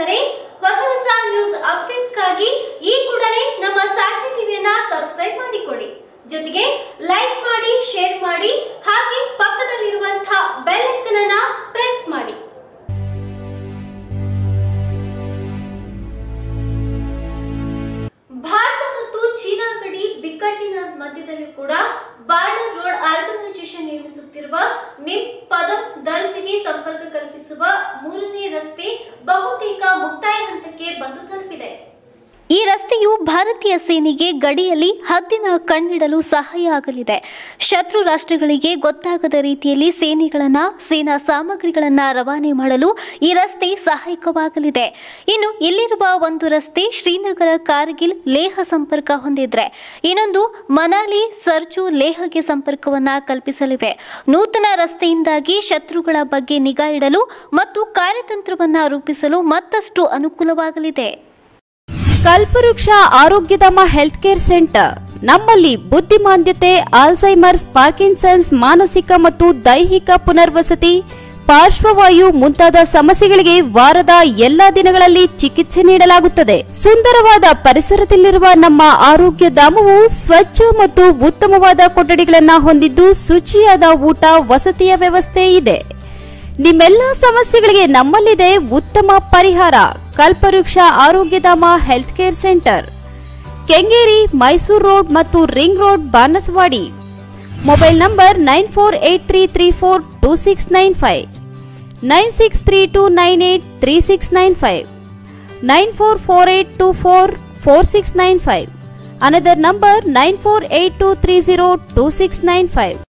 ಸ್ನೇಹಿತರೆ, ಹೊಸ ನ್ಯೂಸ್ ಅಪ್ಡೇಟ್ಸ್ಗಾಗಿ ಈ ಕೂಡಲೇ ನಮ್ಮ ಸಾಕ್ಷಿ ಟಿವಿಯನ್ನ ಸಬ್ಸ್ಕ್ರೈಬ್ ಮಾಡಿಕೊಳ್ಳಿ. ಜೊತೆಗೆ ಲೈಕ್ ಮಾಡಿ, ಶೇರ್ ಮಾಡಿ, ಹಾಗೆ ಪಕ್ಕದಲ್ಲಿರುವಂತಹ ಬೆಲ್ ಐಕಾನ್ ಅನ್ನು ಪ್ರೆಸ್ ಮಾಡಿ. ಭಾರತ ಮತ್ತು ಚೀನಾ ಗಡಿ ಬಿಕ್ಕಟ್ಟಿನ ಮಧ್ಯದಲ್ಲಿ ಕೂಡ ಬಾರ್ಡರ್ ರೋಡ್ ಆರ್ಗನೈಸೇಷನ್ ನಿರ್ಮಿಸುತ್ತಿರುವ ನಿಮ್ ಪದಂ ದರ್ಜೆಗೆ ಸಂಪರ್ಕ ಕಲ್ಪಿಸುವ 3ನೇ ರಸ್ತೆ ಬಹುತೇಕ ಮುಕ್ತಾಯ ಹಂತಕ್ಕೆ ಬಂದು ತಲುಪಿದೆ. ಈ ರಸ್ತೆಯು ಭಾರತೀಯ ಸೇನೆಗೆ ಗಡಿಯಲ್ಲಿ ಹದ್ದಿನ ಕಣ್ಣಿಡಲು ಸಹಾಯ ಆಗಲಿದೆ. ಶತ್ರು ರಾಷ್ಟ್ರಗಳಿಗೆ ಗೊತ್ತಾಗದ ರೀತಿಯಲ್ಲಿ ಸೇನಾ ಸಾಮಗ್ರಿಗಳನ್ನು ರವಾನೆ ಮಾಡಲು ಈ ರಸ್ತೆ ಸಹಾಯಕವಾಗಲಿದೆ. ಇನ್ನು ಇಲ್ಲಿರುವ ಒಂದು ರಸ್ತೆ ಶ್ರೀನಗರ, ಕಾರ್ಗಿಲ್, ಲೇಹ ಸಂಪರ್ಕ ಹೊಂದಿದ್ರೆ ಇನ್ನೊಂದು ಮನಾಲಿ, ಸರ್ಚು, ಲೇಹಗೆ ಸಂಪರ್ಕವನ್ನ ಕಲ್ಪಿಸಲಿವೆ. ನೂತನ ರಸ್ತೆಯಿಂದಾಗಿ ಶತ್ರುಗಳ ಬಗ್ಗೆ ನಿಗಾ ಇಡಲು ಮತ್ತು ಕಾರ್ಯತಂತ್ರವನ್ನ ರೂಪಿಸಲು ಮತ್ತಷ್ಟು ಅನುಕೂಲವಾಗಲಿದೆ. ಕಲ್ಪವೃಕ್ಷ ಆರೋಗ್ಯಧಾಮ ಹೆಲ್ತ್ ಕೇರ್ ಸೆಂಟರ್ ನಮ್ಮಲ್ಲಿ ಬುದ್ಧಿಮಾಂದ್ಯತೆ, ಆಲ್ಝೈಮರ್ಸ್, ಪಾರ್ಕಿನ್ಸನ್ಸ್, ಮಾನಸಿಕ ಮತ್ತು ದೈಹಿಕ ಪುನರ್ವಸತಿ, ಪಾರ್ಶ್ವವಾಯು ಮುಂತಾದ ಸಮಸ್ಯೆಗಳಿಗೆ ವಾರದ ಎಲ್ಲಾ ದಿನಗಳಲ್ಲಿ ಚಿಕಿತ್ಸೆ ನೀಡಲಾಗುತ್ತದೆ. ಸುಂದರವಾದ ಪರಿಸರದಲ್ಲಿರುವ ನಮ್ಮ ಆರೋಗ್ಯಧಾಮವು ಸ್ವಚ್ಛ ಮತ್ತು ಉತ್ತಮವಾದ ಕೊಠಡಿಗಳನ್ನು ಹೊಂದಿದ್ದು ಶುಚಿಯಾದ ಊಟ, ವಸತಿಯ ವ್ಯವಸ್ಥೆ ಇದೆ. ನಿಮ್ಮೆಲ್ಲ ಸಮಸ್ಯೆಗಳಿಗೆ ನಮ್ಮಲ್ಲಿದೆ ಉತ್ತಮ ಪರಿಹಾರ. Kalpavriksha Arogyadhama health care centre, Kengeri, Mysuru road ಮತ್ತು ring road, Banaswadi. Mobile number 9483342695, 9632983695, 9448244695. Another number 9482302695.